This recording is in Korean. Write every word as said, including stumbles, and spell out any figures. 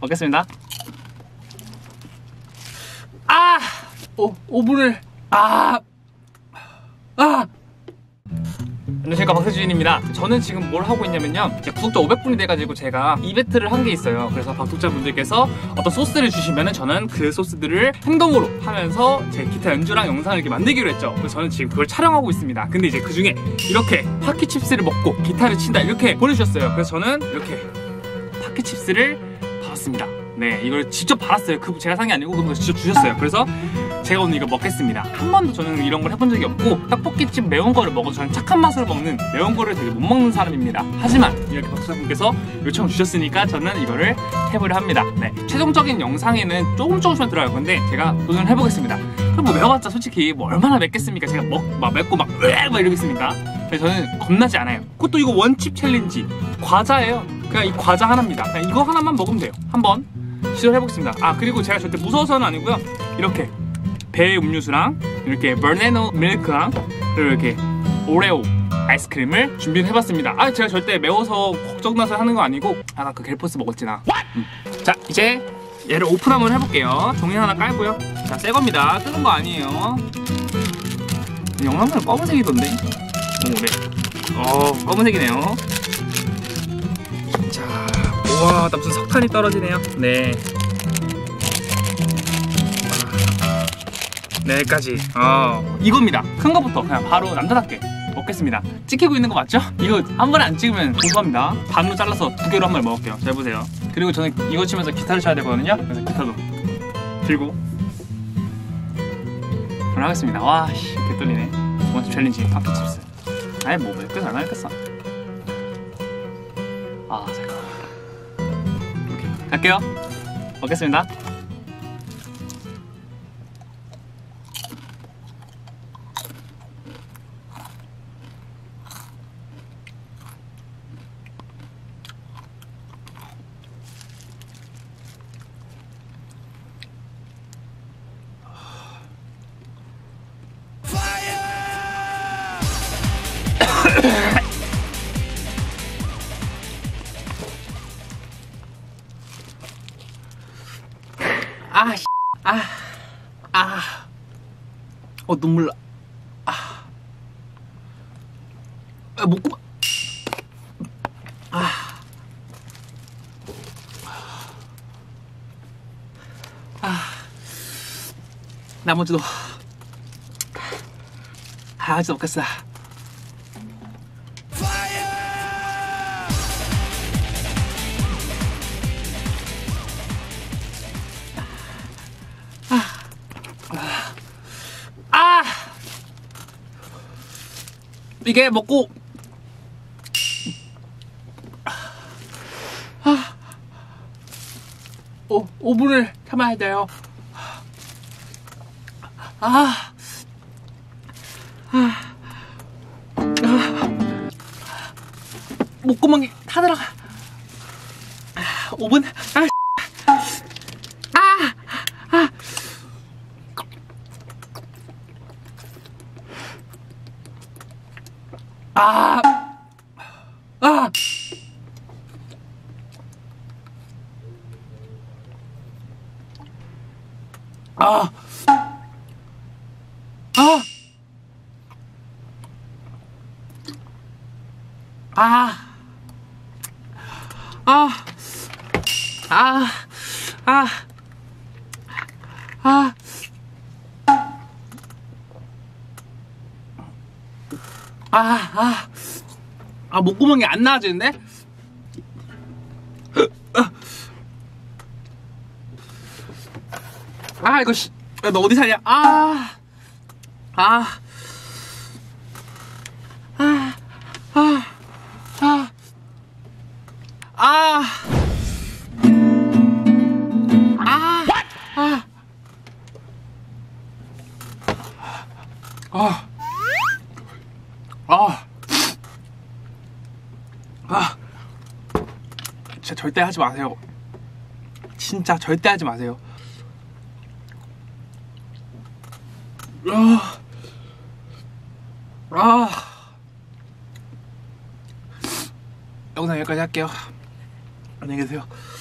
먹겠습니다. 아! 오, 오븐을 아! 아! 안녕하십니까, 박세준입니다. 저는 지금 뭘 하고 있냐면요, 제 구독자 오백 분이 돼가지고 제가 이벤트를 한 게 있어요. 그래서 구독자분들께서 어떤 소스를 주시면은 저는 그 소스들을 행동으로 하면서 제 기타 연주랑 영상을 이렇게 만들기로 했죠. 그래서 저는 지금 그걸 촬영하고 있습니다. 근데 이제 그 중에 이렇게 파키칩스를 먹고 기타를 친다 이렇게 보내주셨어요. 그래서 저는 이렇게 파키칩스를 받았습니다. 네, 이걸 직접 받았어요. 그 제가 산 게 아니고 그분이 직접 주셨어요. 그래서 제가 오늘 이거 먹겠습니다. 한 번도 저는 이런 걸 해본 적이 없고, 떡볶이집 매운 거를 먹어도 저는 착한 맛으로 먹는, 매운 거를 되게 못 먹는 사람입니다. 하지만 이렇게 박수자분께서 요청 주셨으니까 저는 이거를 해보려 합니다. 네, 최종적인 영상에는 조금 조금씩만 들어갈 건데 제가 도전을 해보겠습니다. 그럼 뭐 매워봤자 솔직히 뭐 얼마나 맵겠습니까? 제가 먹, 막 맵고 막 으악 막 이러겠습니까? 그래서 저는 겁나지 않아요. 그것도 이거 원칩 챌린지 과자예요. 그냥 이 과자 하나입니다. 그냥 이거 하나만 먹으면 돼요. 한번 시도를 해보겠습니다. 아, 그리고 제가 절대 무서워서는 아니고요, 이렇게 배 음료수랑 이렇게 버네너 밀크랑 그리고 이렇게 오레오 아이스크림을 준비를 해봤습니다. 아, 제가 절대 매워서 걱정나서 하는 거 아니고, 아까 그 갤포스 먹었지 나. 음. 자, 이제 얘를 오픈 한번 해볼게요. 종이 하나 깔고요. 자, 새 겁니다. 뜨는 거 아니에요. 영상은 검은색이던데. 오, 네. 어, 검은색이네요. 자, 우와, 나 무슨 석탄이 떨어지네요. 네. 네, 여기까지. 어, 이겁니다. 큰 거부터 그냥 바로 남자답게 먹겠습니다. 찍히고 있는 거 맞죠? 이거 한 번에 안 찍으면 고소합니다. 반으로 잘라서 두 개로 한 번 먹을게요. 잘 보세요. 그리고 저는 이거 치면서 기타를 쳐야 되거든요. 그래서 기타도 들고 그럼 하겠습니다. 와, 씨, 개 떨리네. 원칩 챌린지 파키칩스. 아이, 뭐 맵겠어 안 맵겠어. 아, 잠깐. 오케이, 갈게요. 먹겠습니다. 아, 씨. 아, 아, 어, 눈물 나. 아, 아, 목구멍. 아, 아, 나머지도. 아, 아직 먹겠어. 이게 먹고 아, 오, 오 분을 참아야 돼요. 아, 아, 아, 목구멍이 타들어가. 아, 오 분. 아, 아, 아. 아, 아, 아, 아, 아, 아, 아, 아, 아. 아, 아, 아, 목구멍이 안 나아지는데? 아, 이거, 씨, 너 어디 사냐? 아, 아, 아, 아, 아, 아, 아, 아, 아, 아, 진짜 절대 하지 마세요. 진짜 절대 하지 마세요. 아, 아, 영상 여기까지 할게요. 안녕히 계세요.